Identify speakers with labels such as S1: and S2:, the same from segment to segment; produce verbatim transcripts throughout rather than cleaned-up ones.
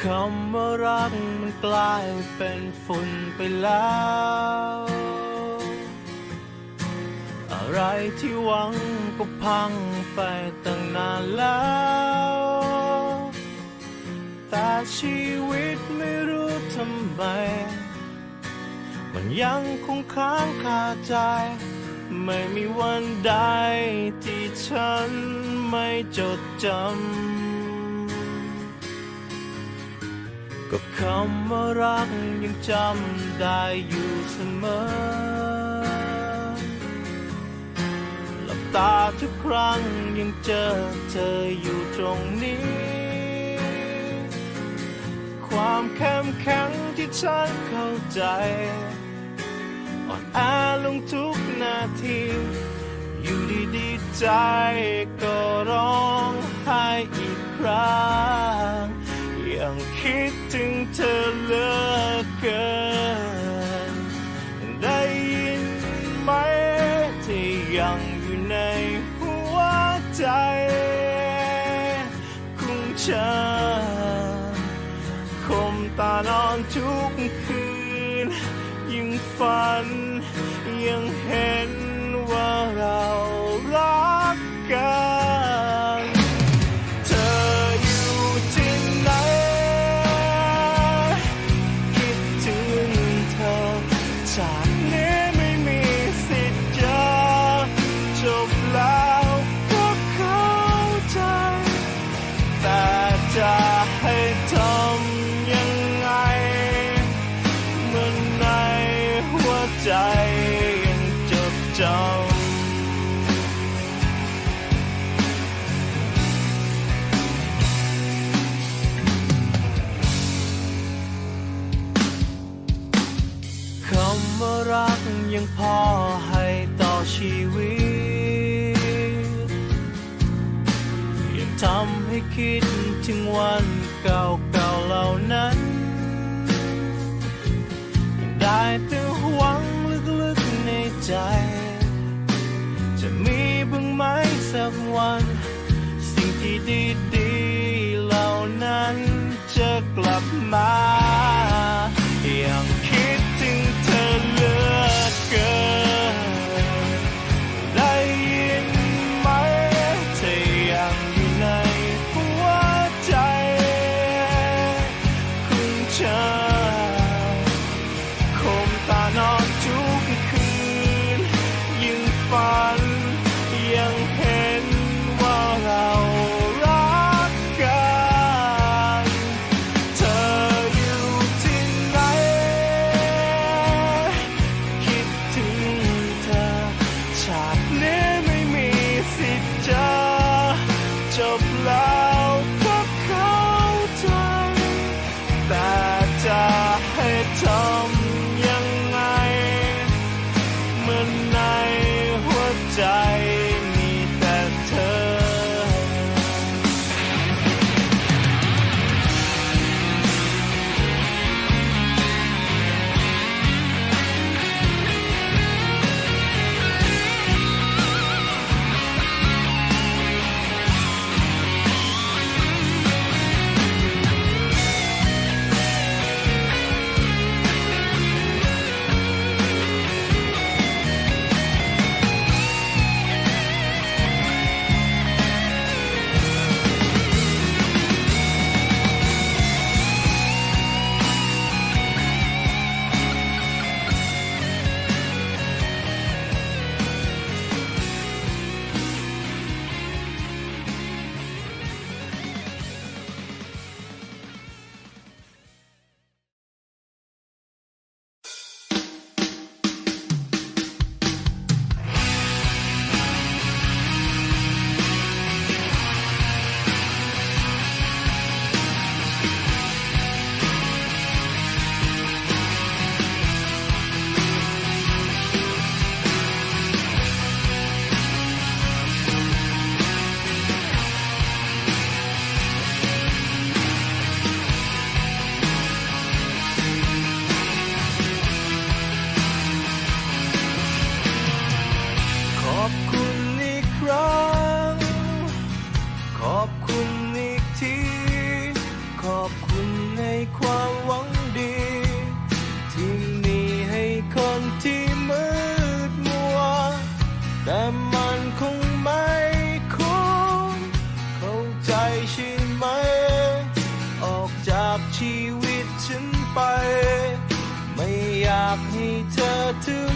S1: คำว่ารักมันกลายเป็นฝุ่นไปแล้วอะไรที่หวังก็พังไปตั้งนานแล้วแต่ชีวิตไม่รู้ทำไมมันยังคงค้างคาใจไม่มีวันใดที่ฉันไม่จดจำก็คำว่ารักยังจำได้อยู่เสมอหลับตาทุกครั้งยังเจอเธออยู่ตรงนี้ความเข้มแข็งที่ฉันเข้าใจอ่อนแอลงทุกนาทีอยู่ดีๆใจก็ร้องไห้อีกครั้งยังคิดถึงเธอเหลือเกินได้ยินไหมที่ยังอยู่ในหัวใจของฉันคมตานอนทุกคืนยิ่งฝันยังเห็นว่าเรารักกันเธออยู่ที่ไหนคิดถึงเธอจากนี้ไม่มีสิทธิ์จะจบแล้วก็เข้าใจแต่จะให้ทำยังไงเมื่อในหัวใจยังจดจำคำว่ารักยังพอให้ต่อชีวิตยังทำให้คิดถึงวันเก่าๆเหล่านั้นยังได้แต่หวังลึกๆในใจจะมีบ้างไหมสักวันสิ่งที่ดีๆเหล่านั้นจะกลับมายังคิดถึงเธอเหลือเกินได้ยินไหมเธอยังอยู่ในหัวใจของฉันคมตานอนทุกคืนยิ่งฝันยังเห็นว่าเรารักกันเธออยู่ที่ไหนคิดถึงเธอชาตินี้ไม่มีสิทธิ์จะจบแล้วก็เข้าใจแต่จะให้ทำยังไงเมื่อในหัวใจมีแต่เธอ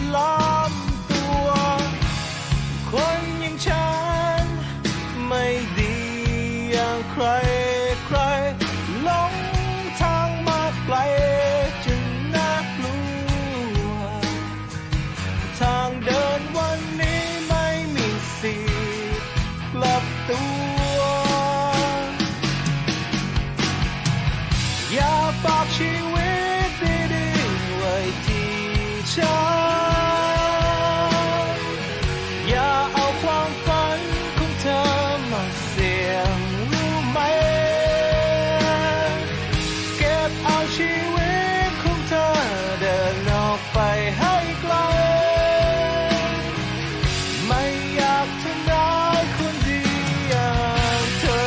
S1: ล้อมตัวคนอย่างฉันไม่ดีอย่างใครใครหลงทางมาไกลจนน่ากลัวทางเดินวันนี้ไม่มีสิทธิ์กลับตัวอย่าฝากชีวิตดีๆไว้ที่ฉันอย่าเอาความฝันของเธอมาเสี่ยงรู้ไหมเก็บเอาชีวิตของเธอเดินออกไปให้ไกลไม่อยากทำร้ายคนดีอย่างเธอ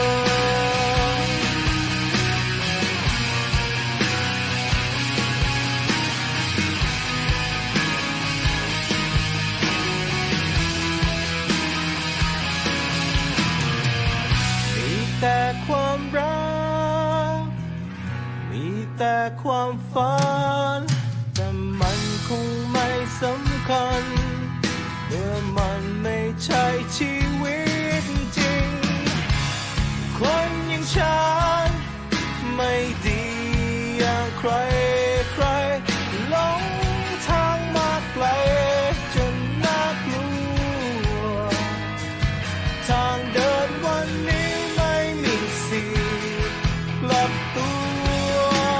S1: มีแต่ความรักมีแต่ความฝันแต่มันคงไม่สำคัญเมื่อมันไม่ใช่ชีวิตจริงคนอย่างฉันไม่ดีอย่างใครใครหลงทางมาไกลจนน่ากลัวทางเดินวันนี้ไม่มีสิทธิ์กลับตัว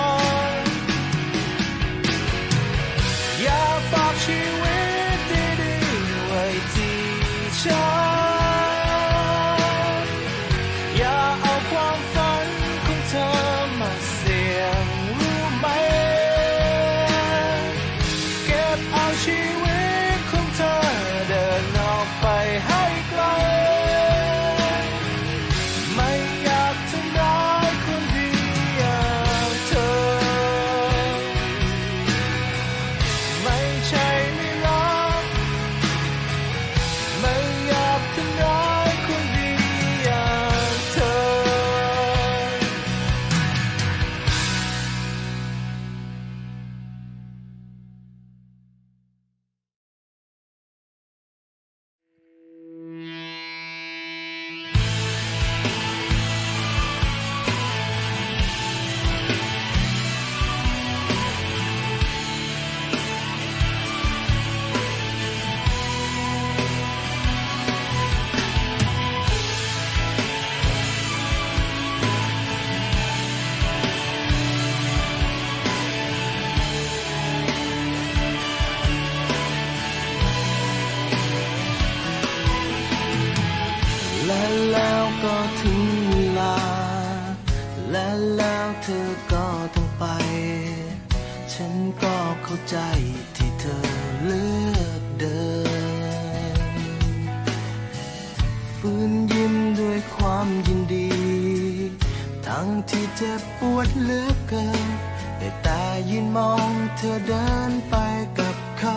S1: อย่าฝากชีวิตดีๆไว้ที่ฉันอย่าเอาความฝันของเธอมาเสี่ยงรู้ไหมเก็บเอาชีวิตของเธอเดินออกไปให้ไกลไม่อยากทำร้ายคนดีอย่างเธอไม่ใช่ไม่รักไม่อยากทำร้ายคนดีอย่างเธอและแล้วก็ถึงเวลาและแล้วเธอก็ต้องไปฉันก็เข้าใจที่เธอเลือกเดินฟื้นยิ้มด้วยความยินดีทั้งที่เจ็บปวดเหลือเกินแต่ตายืนมองเธอเดินไปกับเขา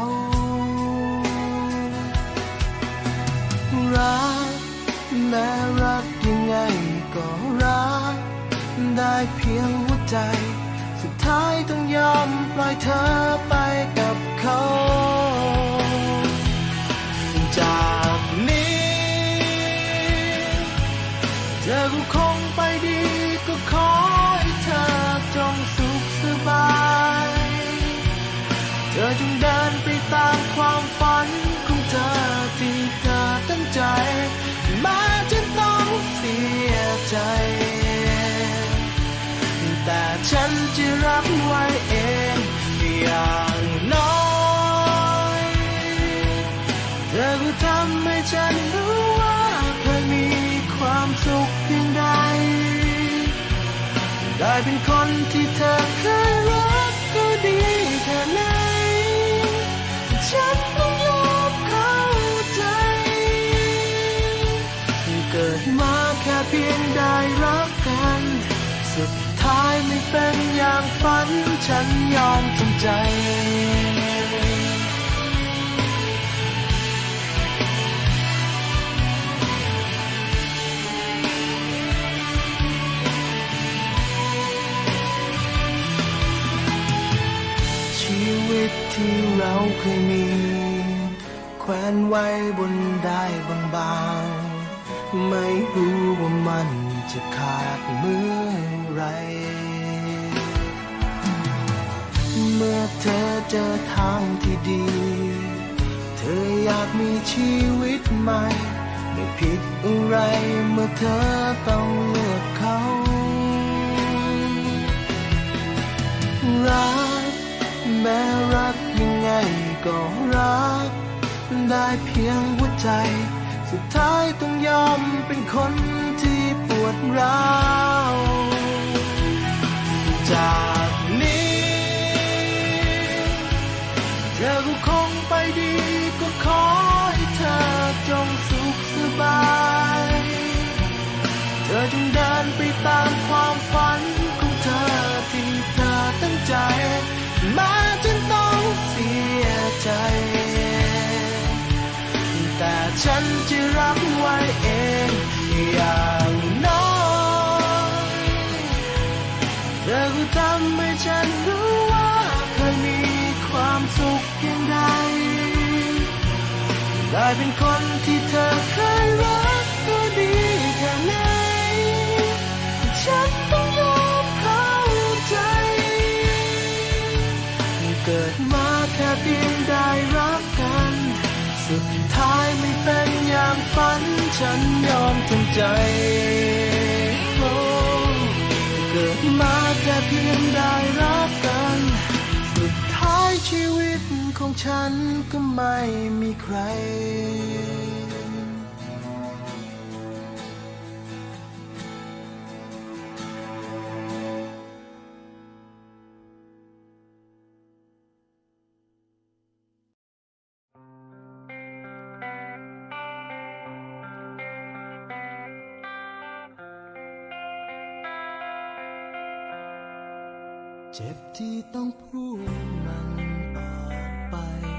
S1: รักแม้รักยังไงก็รักได้เพียงหัวใจสุดท้ายต้องยอมปล่อยเธอไปกับเขาจากนี้เธอก็คงไปดีก็ขอให้เธอจงสุขสบายเธอจงเดินไปตามความฝันของเธอที่เธอตั้งใจแม้จะต้องเสียใจแต่ฉันจะรับไว้เองอย่างน้อยเธอก็ทำให้ฉันรู้ว่าเคยมีความสุขเพียงใดได้เป็นคนที่เธอเคยรักก็ดีแค่ไหนฉันต้องยอมเข้าใจเกิดมาแค่เพียงได้รักกันสุดท้ายไม่เป็นอย่างฝันฉันยอมทำใจชีวิตที่เราเคยมีแขวนไว้บนได้บางๆไม่รู้ว่ามันจะขาดเมื่อไรเมื่อเธอเจอทางที่ดีเธออยากมีชีวิตใหม่ไม่ผิดอะไรเมื่อเธอต้องเลือกเขารักแม้รักยังไงก็รักได้เพียงหัวใจสุดท้ายต้องยอมเป็นคนที่ปวดร้าวจากนี้เธอก็คงไปดีก็ขอให้เธอจงสุขสบายเธอจงเดินไปตามความฝันของเธอที่เธอตั้งใจแม้จนต้องเสียใจแต่ฉันจะรับไว้เองอย่างน้อยเธอก็ทำให้ฉันรู้ว่าเคยมีความสุขเพียงใดได้เป็นคนที่เธอเคยรักก็ดีแค่ไหนฉันต้องยอมเข้าใจเกิดมาแค่เพียงได้รักกันสุดท้ายไม่เป็นอย่างฝันฉันยอมทำใจโอ้เกิดมาแค่เพียงได้รักกันสุดท้ายชีวิตของฉันก็ไม่มีใครเจ็บที่ต้องพูดมันออกไป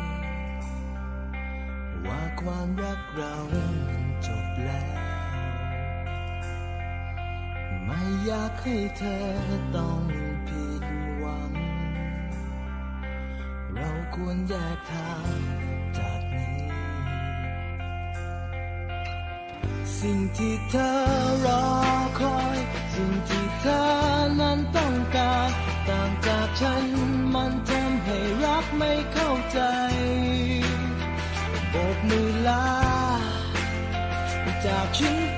S1: ว่าความรักเราจบแล้วไม่อยากให้เธอต้องผิดหวังเราควรแยกทางจากนี้สิ่งที่เธอรอคอยสิ่งที่เธอนั้นต้องการต่างจากฉันมันทำให้รักไม่เข้าใจโบกมือลาจากฉันไป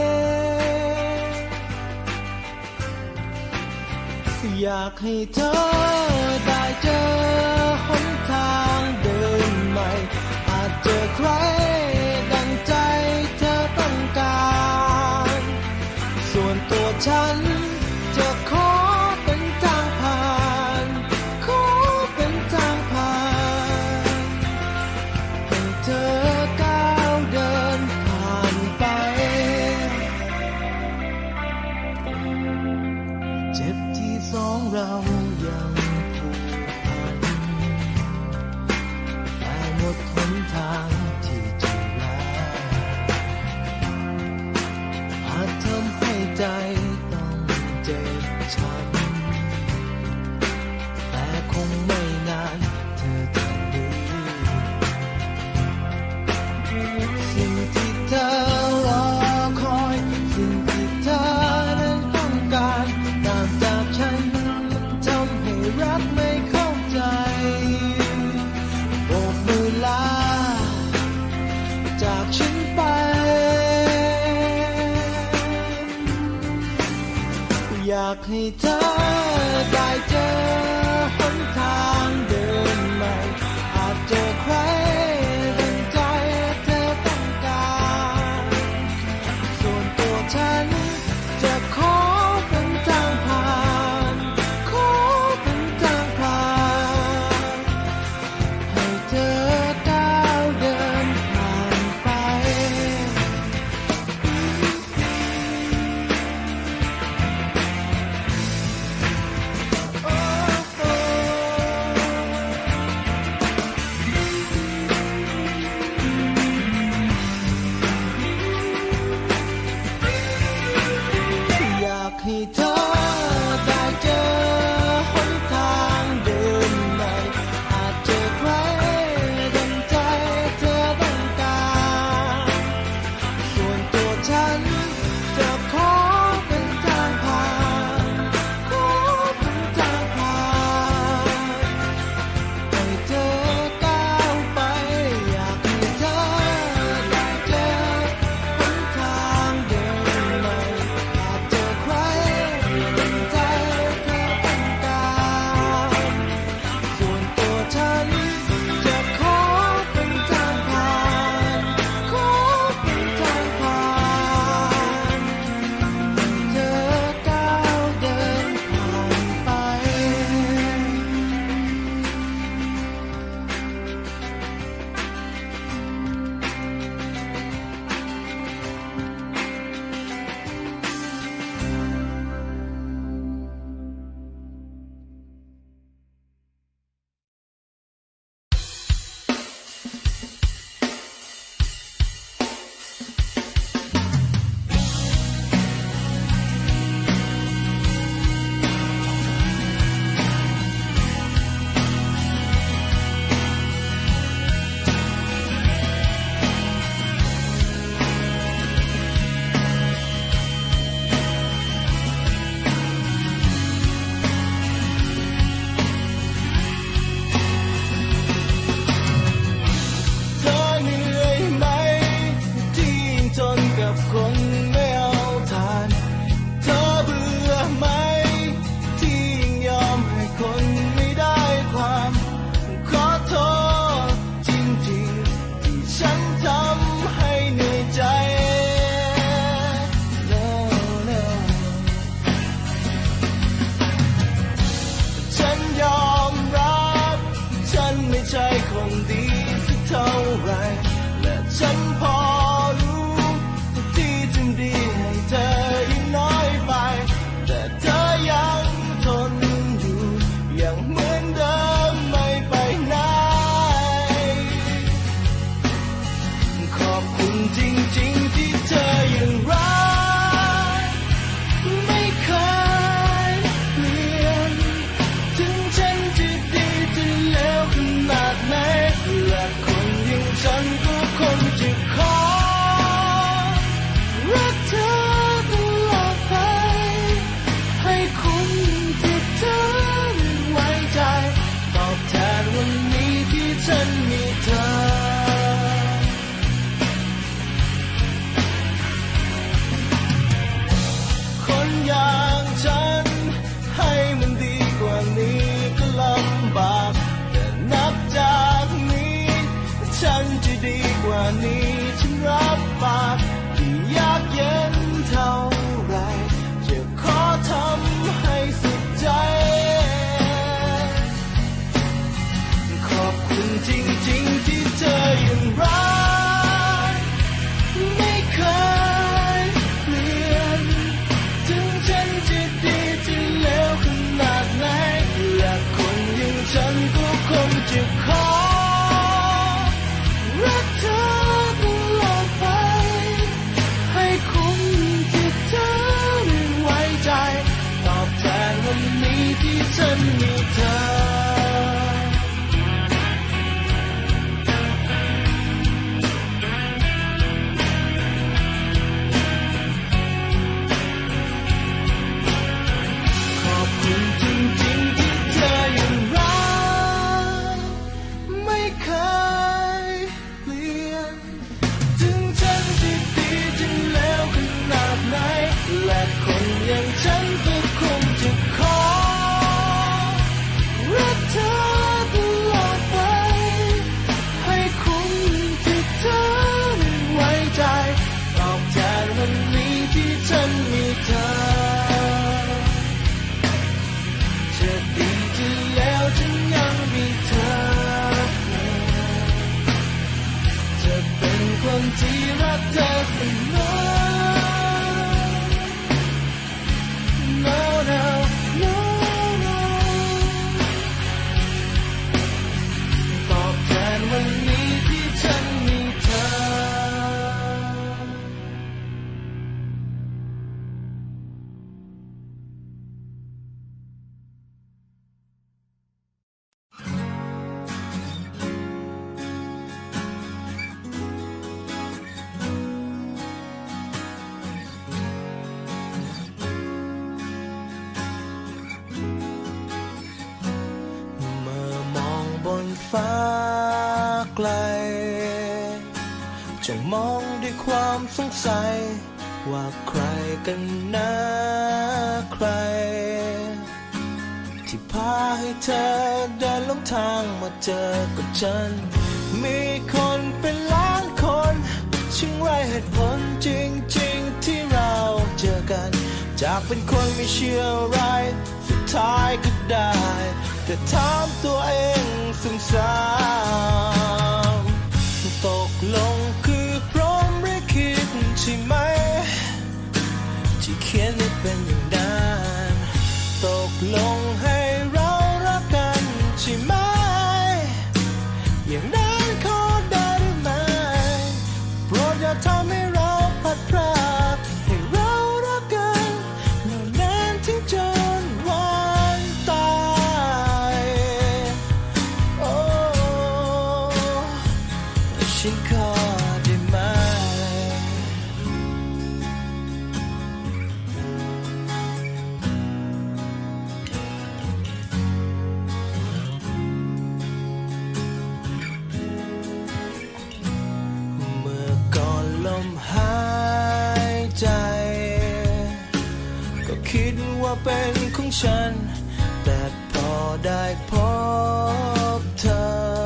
S1: อยากให้เธอได้เจอหนทางเดินใหม่อาจเจอใครดังใจเธอต้องการส่วนตัวฉันจะขอเป็นทางผ่านขอเป็นทางผ่านให้เธอก้าวเดินผ่านไปเจ็บที่สองเรายังผูกพันแต่หมดหนทางที่จะรักอาจทำให้ใจต้องเจ็บช้ำแต่คงไม่นานเธอจะรู้สิ่งที่เธอรอคอยสิ่งที่เธอนั้นต้องการต่างจากฉันทำให้รักไม่เข้าใจโบกมือลาจากฉันไปอยากให้เธอได้เจอหนทางเดินใหม่อาจเจอใครดังใจเธอต้องการส่วนตัวฉันจะขอเป็นทางผ่านขอเป็นทางผ่านให้เธอก้าวเดินผ่านไปฟ้าไกลจงมองด้วยความสงสัยว่าใครกันนะใครที่พาให้เธอเดินลงทางมาเจอกับฉันมีคนเป็นล้านคนช่างไรเหตุผลจริงๆที่เราเจอกันจากเป็นคนไม่เชื่ออะไรสุดท้ายก็ได้แต่ถามตัวเองซ้ำๆตกลงคือพร้อมหรือคิดใช่ไหมที่เขียนให้เป็นอย่างนั้นตกลงให้เรารักกันใช่ไหมอย่างนั้นขอได้หรือไม่โปรดอย่าทำให้เราพัดพรากให้เรารักกันนานๆถึงจนวันตายโอ้ฉันขอได้ไหมคิดว่าเป็นของฉันแต่พอได้พบเธอ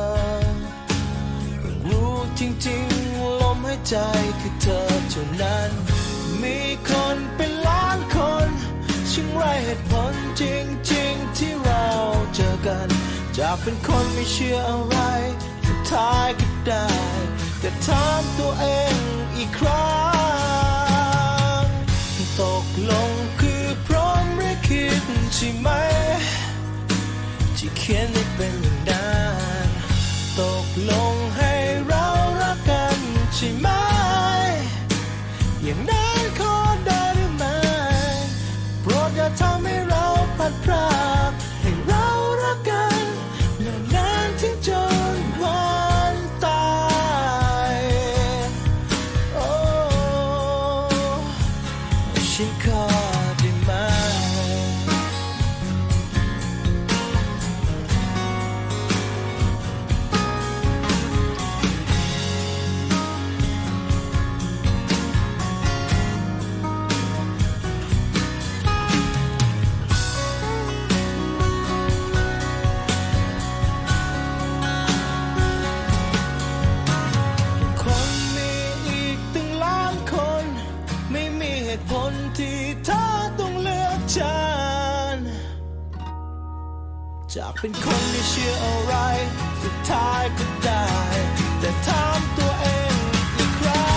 S1: รู้จริงๆลมหายใจคือเธอเท่านั้นมีคนเป็นล้านคนช่างไรเหตุผลจริงๆที่เราเจอกันจากเป็นคนไม่เชื่ออะไรสุดท้ายก็ได้แต่ถามตัวเองอีกครั้งตกลงคือพร้อมหรือคิดใช่ไหมที่เขียนให้เป็นอย่างนั้นตกลงให้เรารักกันใช่ไหมอย่างนั้นขอได้หรือไม่โปรดอย่าทำให้เราพัดพรากให้เรารักกันนานๆถึงจนวันตายโอ้ฉันขอได้ไหมจากเป็นคนไม่เชื่ออะไรสุดท้ายก็ได้แต่ถามตัวเองอีกครั้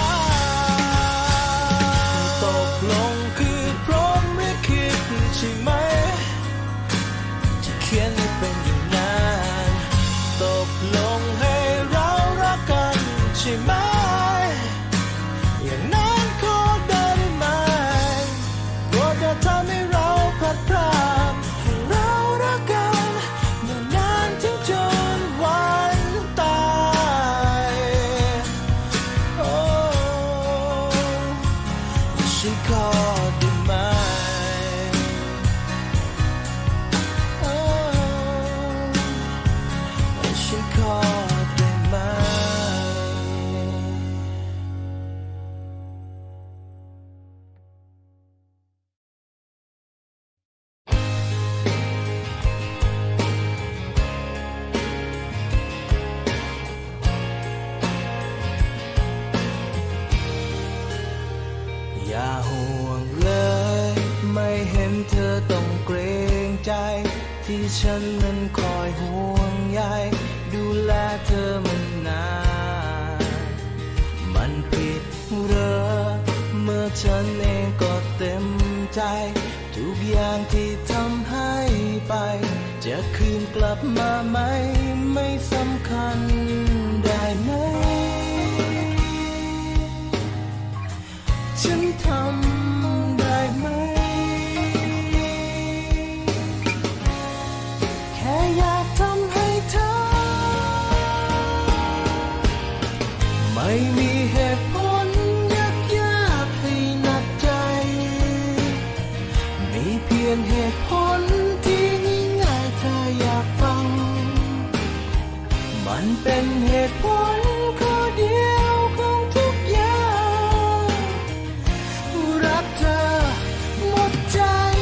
S1: งตกลงคือพร้อมหรือคิดใช่ไหมที่เขียนให้เป็นอย่างนั้นตกลงให้เรารักกันใช่ไหมอย่างนั้นขอได้ไหมโปรดอย่าทำให้เราพัดพรากให้เรารักกันจนวันตายโอ้ฉันขอได้ไหมโอ้ฉันขอได้ไหมอย่าห่วงเลยไม่เห็นเธอต้องเกรงใจที่ฉันนั้นคอยห่วงใยดูแลเธอมันนานมันผิดเหรอเมื่อฉันเองก็เต็มใจทุกอย่างที่ทำให้ไปจะคืนกลับมาไหมไม่สำคัญได้ไหมฉันทำได้ไหมแค่อยากทำให้เธอไม่มีเหตุผลยากยากให้หนักใจมีเพียงเหตุผลที่ง่ายๆถ้าอยากฟังเป็นเหตุผลข้อเดียวของทุกอย่างรักเธอหมดใจ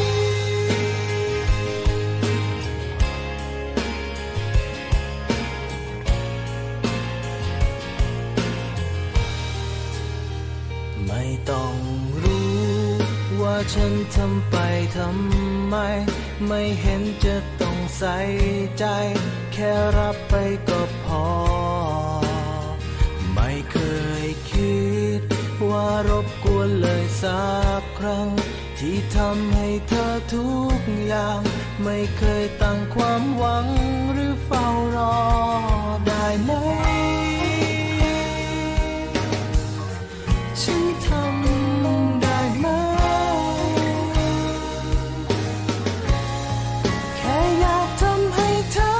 S1: ไม่ต้องรู้ว่าฉันทำไปทำไมไม่เห็นจะต้องใส่ใจแค่รับไปก็พอไม่เคยคิดว่ารบกวนเลยสักครั้งที่ทำให้เธอทุกอย่างไม่เคยตั้งความหวังหรือเฝ้ารอได้ไหมฉันทำได้ไหมแค่อยากทำให้เธอ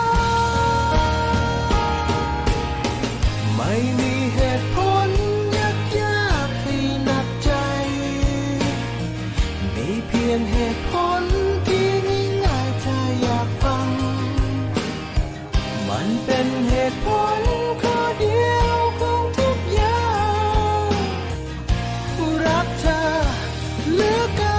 S1: ไม่มีเหตุผลยากยากให้หนักใจมีเพียงเหตุผลที่ง่ายๆถ้าอยากฟังมันเป็นเหตุผลข้อเดียวของทุกอย่างรักเธอเหลือเกิน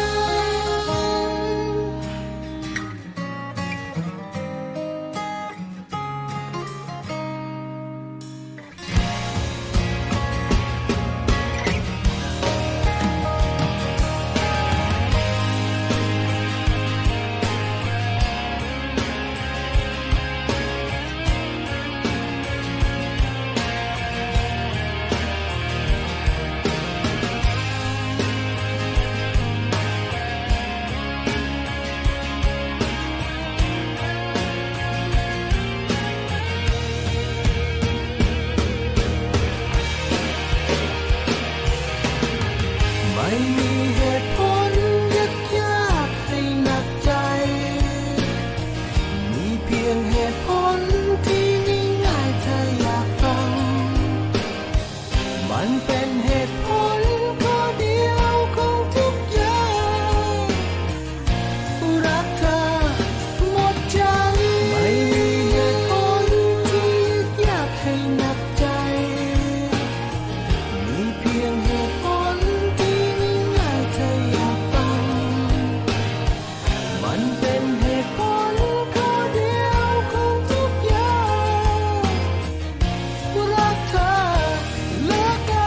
S1: ไม่มีเหตุผลยากยากให้หนักใจมีเพียงเหตุผลที่ง่ายๆถ้าอยากฟังมันเป็นเหตุผลข้อเดียวของทุกอย่างรักเธอหมดใจไม่มีเหตุผลที่ยากให้หนักใจมีเพียงเหตุผลมันเป็นเหตุผลข้อเดียวของทุกอย่างรักเธอเหลือเกิ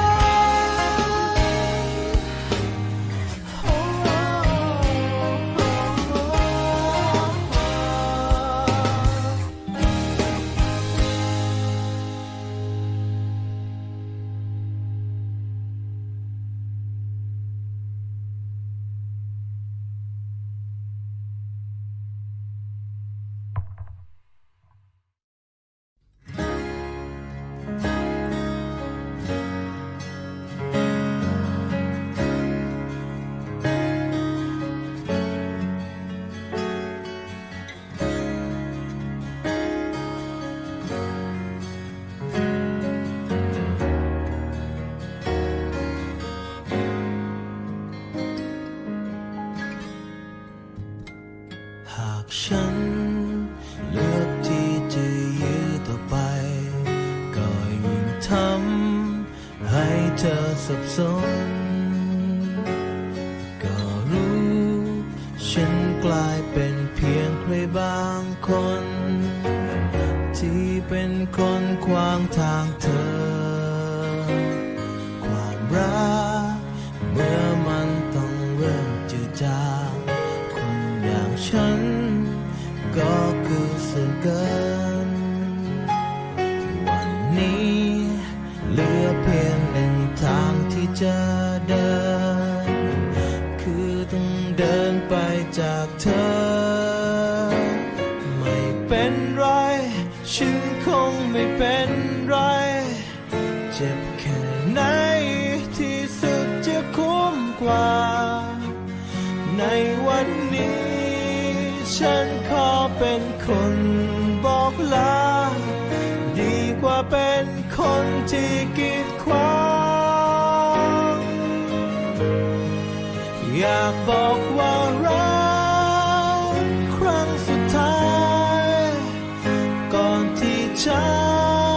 S1: หากฉันเลือกที่จะยื้อต่อไปก็ยิ่งทำให้เธอสับสนก็รู้ฉันกลายเป็นเพียงใครบางคนที่เป็นคนขวางทางเธอความรักเมื่อมันต้องเริ่มจืดจางคนอย่างฉันก็คือส่วนเกินวันนี้เหลือเพียงหนึ่งทางที่จะเดินคือต้องเดินไปจากเธอไม่เป็นไรฉันคงไม่เป็นไรเจ็บแค่ไหนที่สุดจะคุ้มกว่าในวันนี้ฉันขอเป็นคนบอกลาดีกว่าเป็นคนที่กีดขวางอยากบอกว่ารักครั้งสุดท้ายก่อนที่ฉัน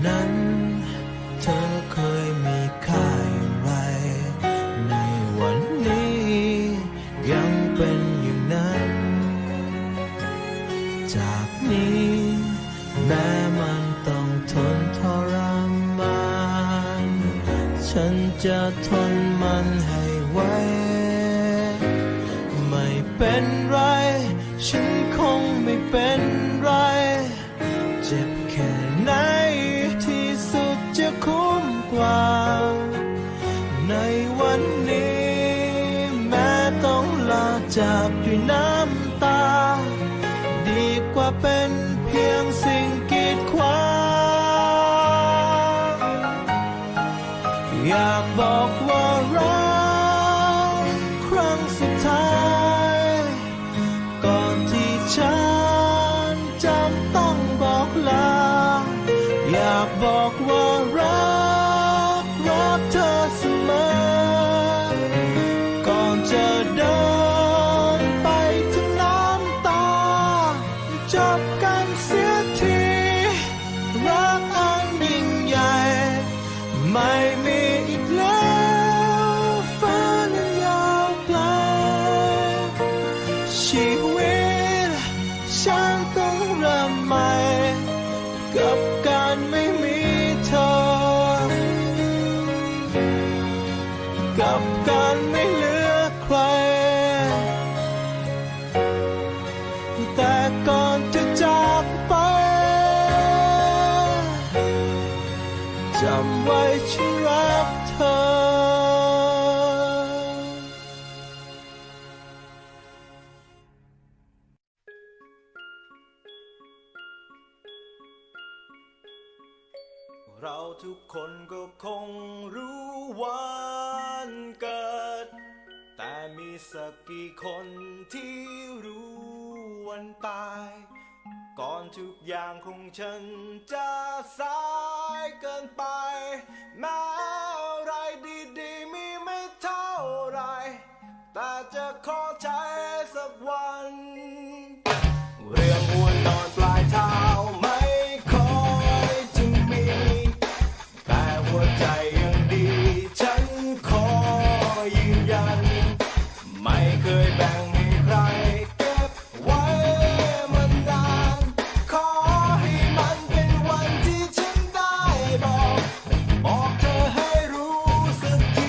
S1: นั้นเธอเคยมีค่าอย่างไรในวันนี้ยังเป็นอย่างนั้นจากนี้แม้มันต้องทนทรมานฉันจะทนมันให้ไว้ไม่เป็นไรฉันคงไม่เป็นไรเจ็บแค่ไหนที่สุดจะคุ้มกว่าในวันนี้แม้ต้องลาจากด้วยน้ำตาดีกว่าเป็นเพียงสิ่งกีดขวางอยากบอกว่ารักครั้งสุดท้ายก่อนที่ฉันจำต้องบอกลาอยากบอกว่ารักรักเธอเสมอก่อนจะเดินไปถึงน้ำตาจบกันเสียทีรักอันยิ่งใหญ่ไม่มีอีกแล้วฟ้านั้นยาวไกลชีวิตฉันต้องเริ่มใหม่กับการไม่มีเธอกับการไม่เหลือใครแต่ก่อนจะจากไปจำไว้ฉันรักเธอเราทุกคนก็คงรู้วันเกิดแต่มีสักกี่คนที่รู้วันตายก่อนทุกอย่างของฉันจะสายเกินไปแม้อะไรดีๆมีไม่เท่าไรแต่จะขอใจสักวันเรื่องหัวนอนปลายเท้าไม่ค่อยจะมีแต่หัวใจยังดีฉันขอยืนยันไม่เคยแบ่งให้ใครเก็บไว้มันนานขอให้มันเป็นวันที่ฉันได้บอกบอกเธอให้รู้สักที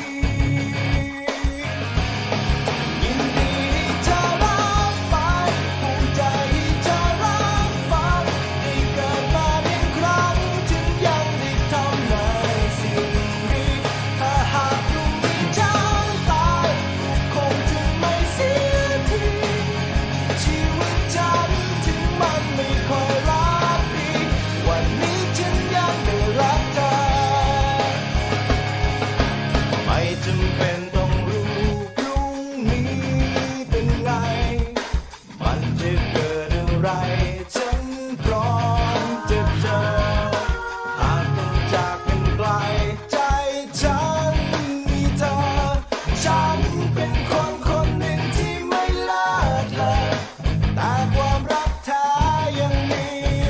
S1: ยินดีจะรับไปภูมิใจจะรับฟังที่เกิดมาหนึ่งครั้งจึงยังได้ทำในสิ่งนี้ถ้าหากพรุ่งนี้ฉันตายคงจะไม่เสียทีชีวิตฉันถึงมันไม่ค่อยรักดีวันนี้ฉันยังได้รักเธอไม่จำเป็นต้องรู้พรุ่งนี้เป็นไงมันจะเกิดอะไรฉันพร้อมจะเจอหากต้องจากกันไกลใจฉันมีเธอฉันเป็นคนคนหนึ่งที่ไม่เลิศเลยแต่ความรักแท้ยังมี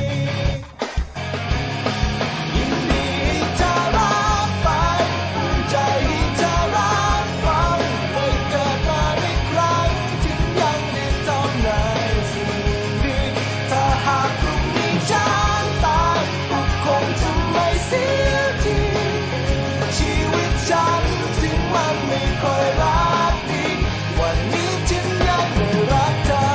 S1: ยินดีจะรับไปภูมิใจจะรับฟังไม่เกิดมาอีกครั้งถึงยังได้ทำในสิ่งนี้ถ้าหากพรุ่งนี้ฉันตายก็คงจะไม่เสียทีชีวิตฉันถึงมันไม่ค่อยรักดีวันนี้ฉันยังได้รักเธอ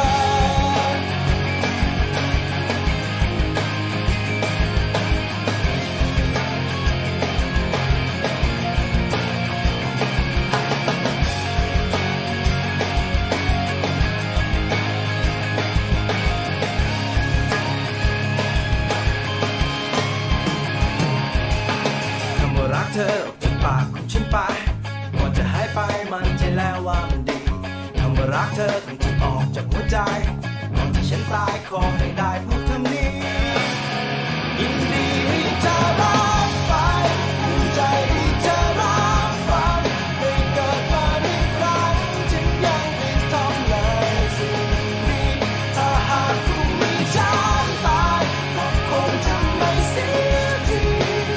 S1: คำว่ารักเธอออกจากปากของฉันไปก่อนจะหายไปมันใช่แล้วว่ามันดีคำว่ารักเธอคงจะออกจากหัวใจก่อนที่ฉันตายขอให้ได้พูดคำนี้ยินดีจะรับไปภูมิใจจะรับฟังไม่เกิดมาอีกครั้งจึงยังได้ทำในสิ่งนี้ถ้าหากพรุ่งนี้ฉันตายก็คงจะไม่เสียที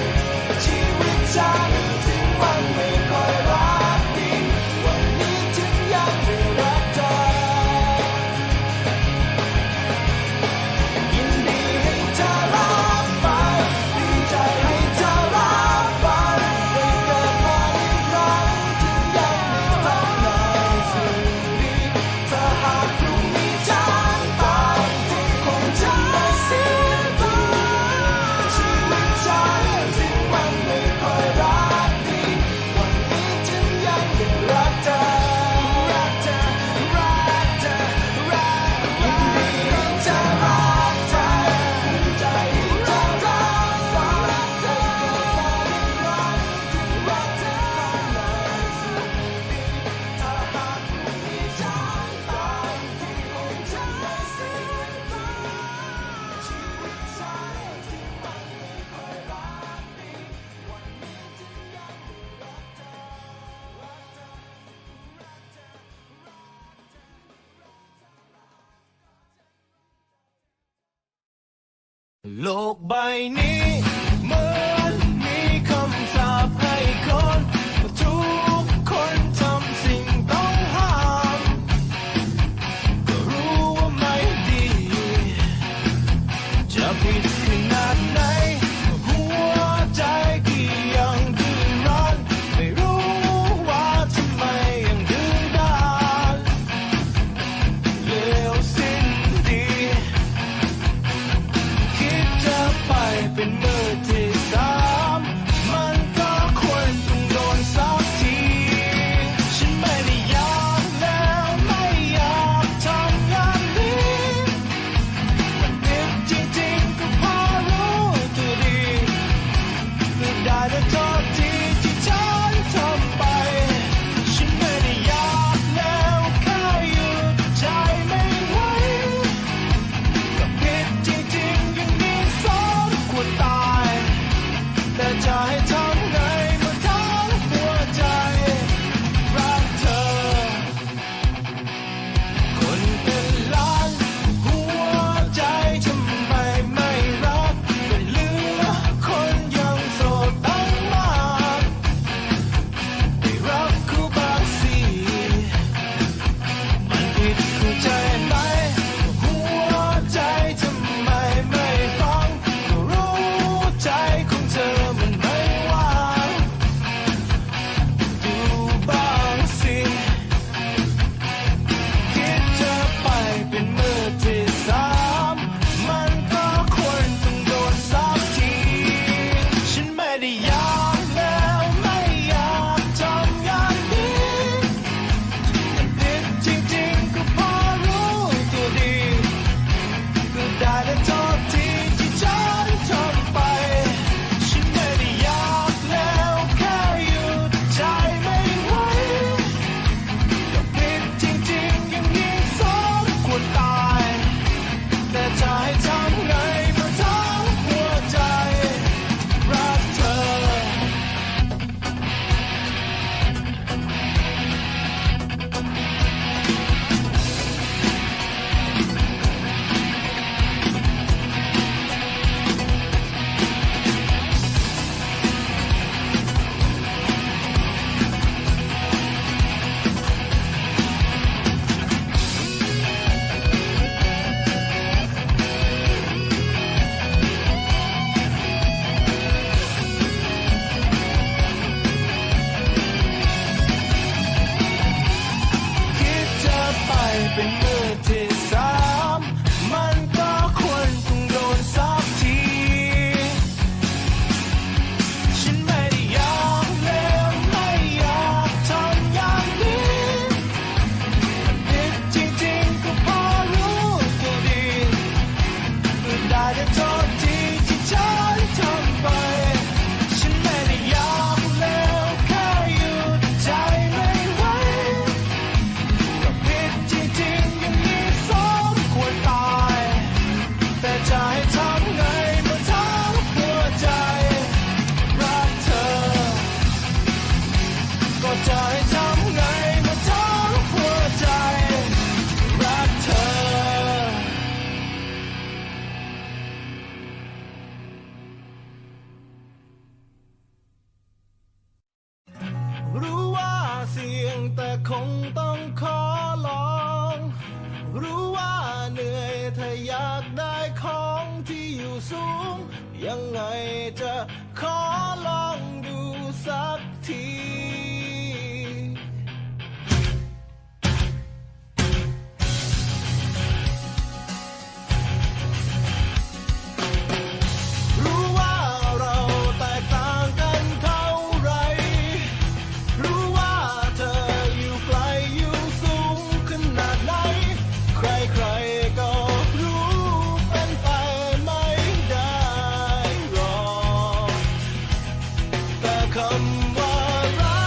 S1: โลกใบนี้เหมือนมีคำสาปให้คนทุกคนทำสิ่งต้องห้ามก็รู้ว่าไม่ดีจะผิดขนาดไหนหัวใจที่ยังดื้อรั้นไม่รู้ว่าทำไมยังดื้อด้านเลวสิ้นดีคิดจะไปเป็นมือที่สามมันก็ควรต้องโดนสักทีฉันไม่ได้อยากแล้วไม่อยากทำอย่างนี้มันผิดจริงๆก็พอรู้ตัวดีก็ได้แต่โทษทีที่ฉันทำไปฉันไม่ได้อยากแล้วแค่หยุดใจไม่ไหวก็ผิดจริงๆอย่างนี้สมควรตายแต่จะให้ทำไงเมื่อทั้งหัวใจรักเธอคนเป็นล้านหัวใจทำไมไม่รักเป็นเหลือคนยังโสดตั้งมากไม่รักคู่บางสิมันผิดเข้าใจไหมหัวใจทำไมไม่ฟังก็รู้ใจของเธอมันไม่ว่างดูบ้างสิคิดจะไปเป็นมือที่สามมันก็ควรต้องโดนสักทีฉันไม่ได้อยากแล้วไม่อยากทำอย่างนี้มันผิดจริงๆก็พอรู้ตัวดีก็ได้แต่โทษทีที่ฉันทำไปฉันไม่ได้อยากแล้วแค่หยุดใจไม่ไหวก็ผิดจริงๆอย่างนี้สมควรตายแต่จะให้ทำไงเมื่อทั้งหัวใจรักเธอคิดจะไปเป็นมือที่สามมันก็ควรต้องโดนสักทีฉันไม่ได้อยากแล้วไม่อยากทำอย่างนี้มันผิดจริงๆก็พอรู้ตัวดีก็ได้แต่โทษทีที่ฉันทำไปฉันไม่ได้อยากแล้วแค่หยุดใจไม่ไหวก็ผิดจริงๆอย่างนี้สมควรตายแต่จะให้ทำไงเมื่อทั้งหัวใจรักเธอก็จะให้ทำไงเมื่อทั้งหัวใจรักเธอ รู้ว่าเสี่ยงแต่คงต้องขอลอง รู้ว่าเหนื่อยถ้าอยากได้ของที่อยู่สูง ยังไงจะขอลองดูสักที รู้ว่าเราแตกต่างกันเท่าไหรรู้ว่าเธออยู่ไกลอยู่สูงขนาดไหนใครๆก็รู้เป็นไปไม่ได้หรอกแต่คำว่ารั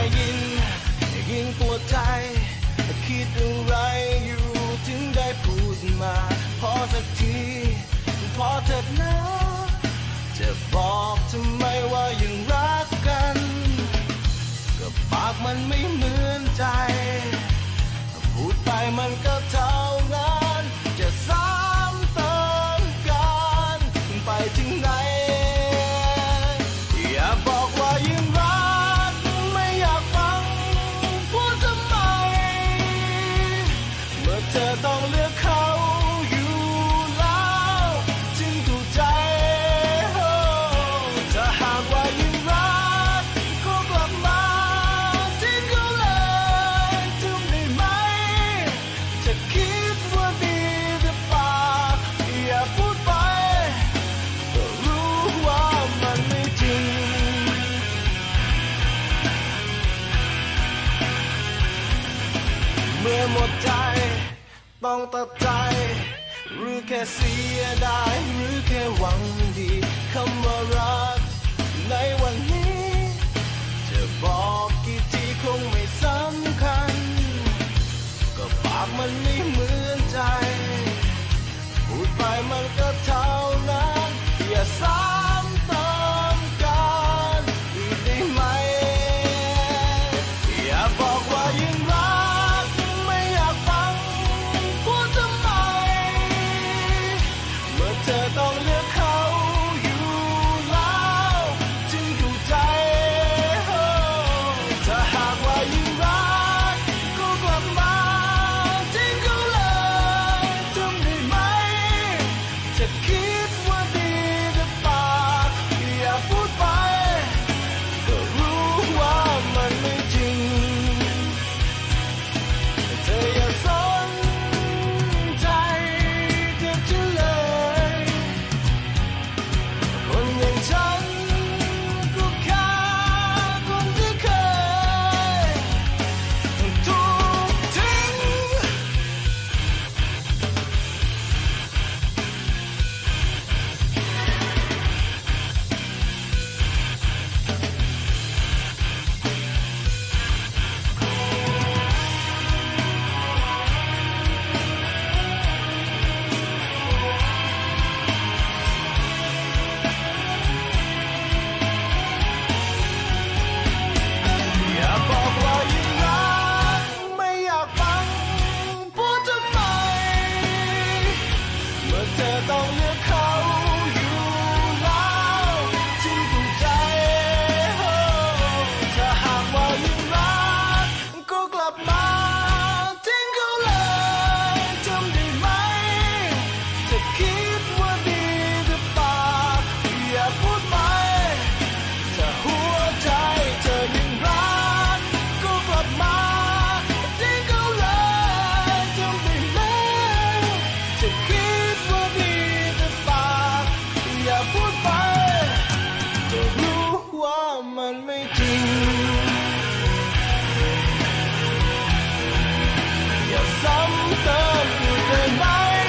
S1: ยินยิ่งปวดใจคิดอะไรอยู่ถึงได้พูดมาพอสักทีพอเถิดนะจะบอกทำไมว่ายังรักกันก็ปากมันไม่เหมือนใจพูดไปมันก็เท่านั้นจะซ้ำเติมกันไปถึงไหนอย่าบอกว่ายังรักไม่อยากฟังพูดทำไมเมื่อเธอต้องเลือกเขาอยู่แล้วจึงถูกใจถ้าหากว่ายังรักก็กลับมาทิ้งเขาเลยทำได้ไหมจะคิดว่าดีหรือเปล่าอย่าพูดไปก็รู้ว่ามันไม่จริงเมื่อหมดใจต้องตัดใจหรือแค่เสียดายหรือแค่หวังดีคำว่ารักในวันนี้จะบอกกี่ทีคงไม่สำคัญก็ปากมันไม่เหมือนใจพูดไปมันก็เท่านั้นอย่าซ้ำเติมกันอีกได้ไหมอย่าบอกว่ายังรักไม่อยากฟังพูดทำไมเมื่อเธอต้องเลือกเขาอยู่แล้วจึงถูกใจถ้าหากว่ายังรักก็กลับมาทิ้งเขาเลยทำได้ไหมจะคิดว่าดีหรือเปล่าอย่าพูดไปก็รู้ว่ามันไม่จริงเธออย่าสนใจเธอจะเลยคนอย่างฉันก็แค่คนที่เคยถูกทิ้งอย่าบอกว่ายังรักไม่อยากฟังพูดทำไมเมื่อเธอต้องเลือกเขาอยู่แล้วจึงถูกใจถ้าหากว่ายังรักก็กลับมาทิ้งเขาเลยจำได้ไหมจะคิดว่าดีหรือเปล่าอย่าพูดไปถ้าหัวใจเธอยังรักก็กลับมาทิ้งเขาเลยจำได้ไหมจะคิดว่าดีหรือเปล่าอย่าพูดไปก็รู้ว่ามันไม่จริงอย่าซ้ำเติมอยู่ได้ไหม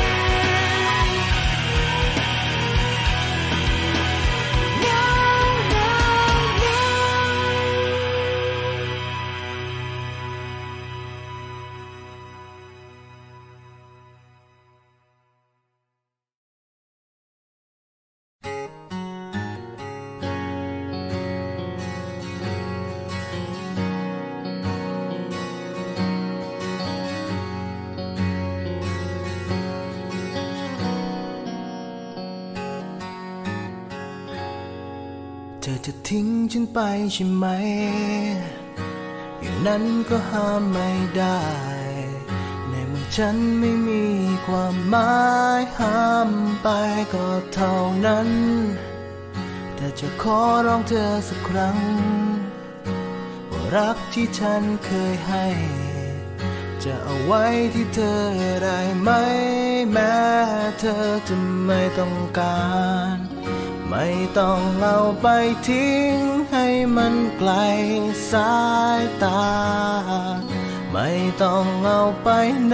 S1: เธอจะทิ้งฉันไปใช่ไหมอย่างนั้นก็ห้ามไม่ได้ในเมื่อฉันไม่มีความหมายห้ามไปก็เท่านั้นแต่จะขอร้องเธอสักครั้งว่ารักที่ฉันเคยให้จะเอาไว้ที่เธอได้ไหมแม้เธอจะไม่ต้องการไม่ต้องเอาไปทิ้งให้มันไกลสายตาไม่ต้องเอาไปไหน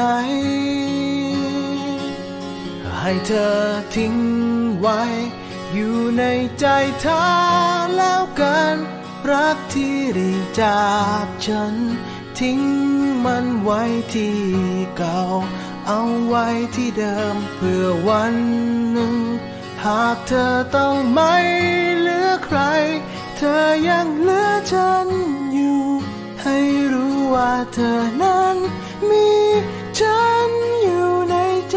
S1: ให้เธอทิ้งไว้อยู่ในใจเธอแล้วกันรักที่ได้จากฉันทิ้งมันไว้ที่เก่าเอาไว้ที่เดิมเพื่อวันหนึ่งหากเธอต้องไม่เหลือใครเธอยังเหลือฉันอยู่ให้รู้ว่าเธอนั้นมีฉันอยู่ในใจ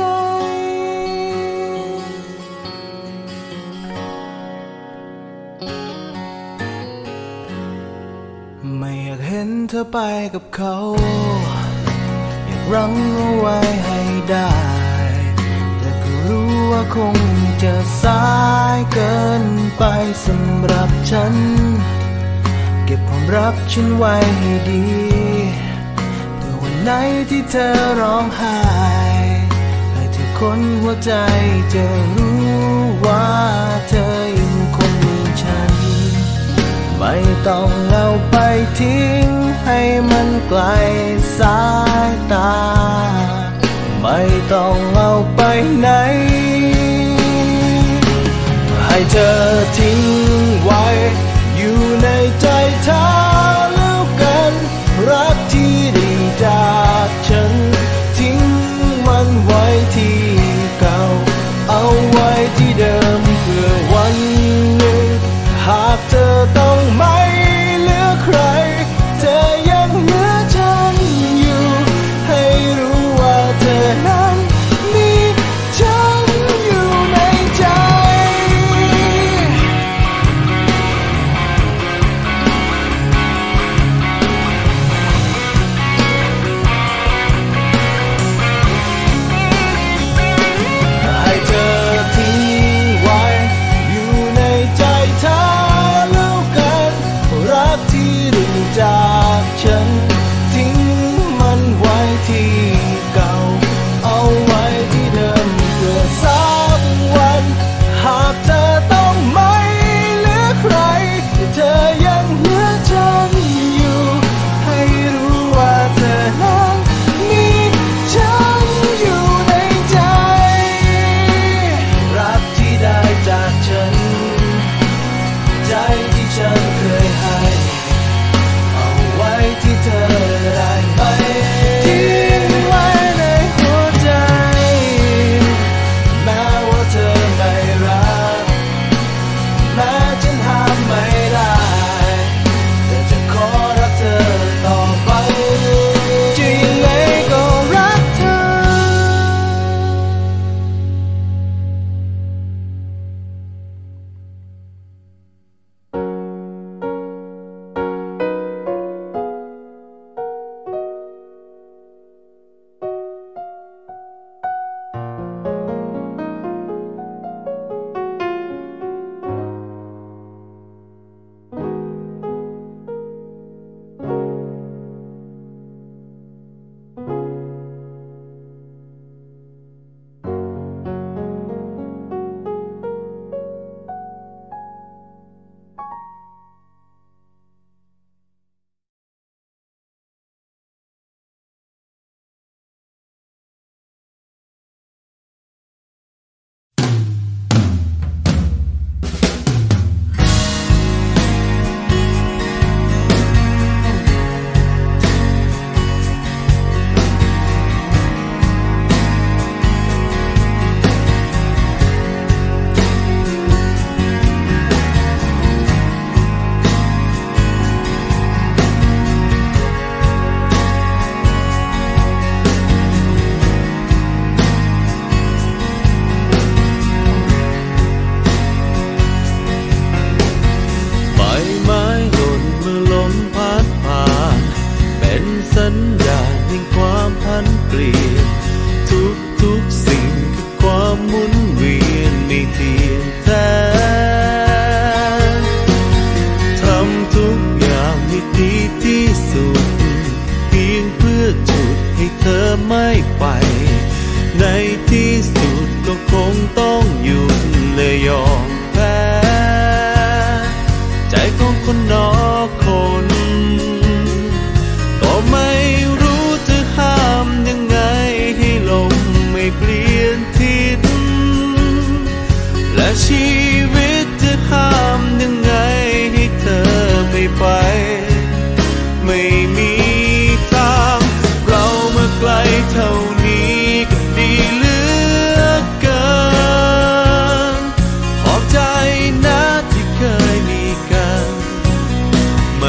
S1: ไม่อยากเห็นเธอไปกับเขาอยากรั้งเอาไว้ให้ได้แต่ก็รู้ว่าคงจะสายเกินไปสำหรับฉันเก็บความรักฉันไว้ให้ดีเพื่อวันไหนที่เธอร้องไห้ให้ทุกคนหัวใจจะรู้ว่าเธอยังคงมีฉันไม่ต้องเอาไปทิ้งให้มันไกลสายตาไม่ต้องเอาไปไหนให้เธอทิ้งไว้อยู่ในใจเธอแล้วกันรักที่ได้จากฉันทิ้งมันไว้ที่เก่าเอาไว้ที่เดิมเพื่อวันหนึ่งหากเธอต้องไม่เหลือใครเธอยังเหลือฉันอยู่ให้รู้ว่าเธอนั้นมีฉันอยู่ในใจให้เธอทิ้งไว้อยู่ในใจเธอแล้วกันรักที่ได้จากฉันทิ้งมันไว้ที่เก่าเอาไว้ที่เดิมเพื่อสักวันหากเธอต้องไม่เหลือใครเธอยังเหลือฉันอยู่ให้รู้ว่าเธอนั้นมีฉันอยู่ในใจรักที่ได้จากฉันใจที่ฉันเคยให้เอาไ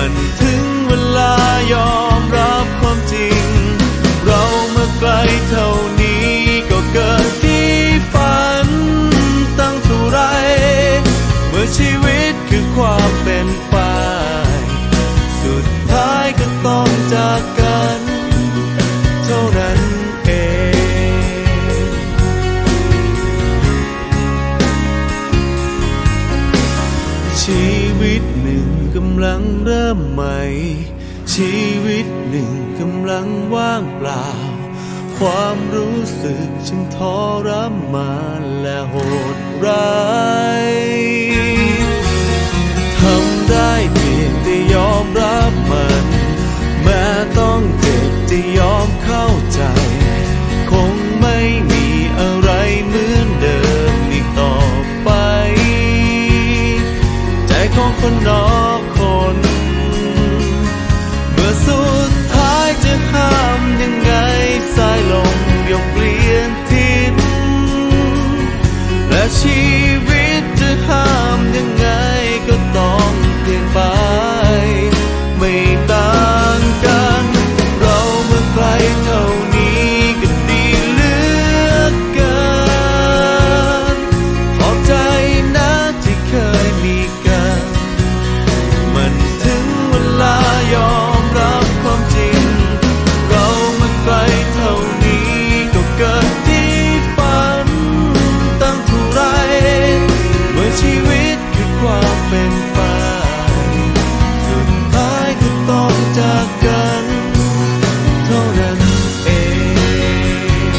S1: มันถึงเวลายอมรับความจริงเราเมื่อไกลเท่านี้ก็เกิดที่ฝันตั้งเท่าไรเมื่อชีวิตคือความเป็นไปสุดท้ายก็ต้องจากกันเท่านั้นเองชีวิตหนึ่งกำลังเริ่มใหม่ชีวิตหนึ่งกำลังว่างเปล่าความรู้สึกจึงทรมานและโหดร้ายทำได้เพียงแต่ยอมรับมันแม้ต้องเจ็บจะยอมเข้าใจคงไม่มีอะไรเหมือนเดิมอีกต่อไปใจของคนนอกคนเมื่อสุดท้ายจะห้ามยังไงสายลมยกเปลี่ยนทิศและชีวิตจะห้ามยังไงก็ต้องเปลี่ยนไปไม่ต่างกันเราเมื่อไกลเท่านี้ก็ดีเหลือเกินขอบใจนะที่เคยมีกันมันถึงเวลายอมรับความจริงเราเมื่อไกลเท่านี้ก็เกิดที่ฝันตั้งเท่าไรเมื่อชีวิตคือความเป็นไปสุดท้ายก็ต้องจากกันเท่านั้นเอง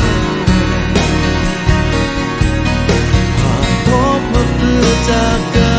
S1: ผ่านพบมาเพื่อจากกัน